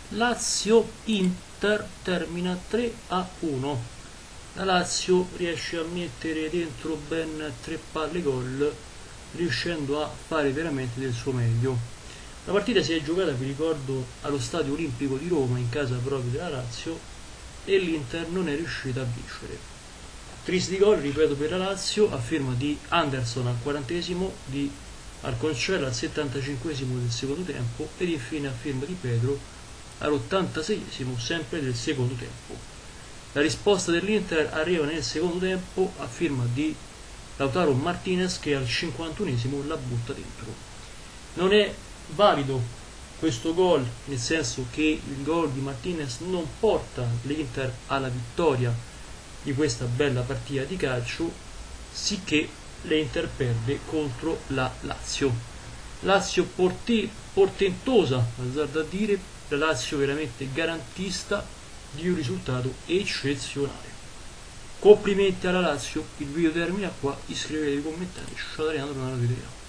Lazio-Inter termina 3-1. La Lazio riesce a mettere dentro ben 3 palle gol, riuscendo a fare veramente del suo meglio. La partita si è giocata, vi ricordo, allo Stadio Olimpico di Roma, in casa proprio della Lazio, e l'Inter non è riuscita a vincere. Tristi gol, ripeto, per la Lazio, a firma di Anderson al 40esimo, di Alconchella al 75esimo del secondo tempo ed infine a firma di Pedro all'86esimo, sempre del secondo tempo. La risposta dell'Inter arriva nel secondo tempo a firma di Lautaro Martinez, che al 51esimo la butta dentro. Non è valido questo gol, nel senso che il gol di Martinez non porta l'Inter alla vittoria di questa bella partita di calcio, sicché l'Inter perde contro la Lazio. Lazio portentosa, azzardo a dire, la Lazio veramente garantista di un risultato eccezionale. Complimenti alla Lazio, il video termina qua, iscrivetevi, commentate, ciao da Leandro, una nuova video.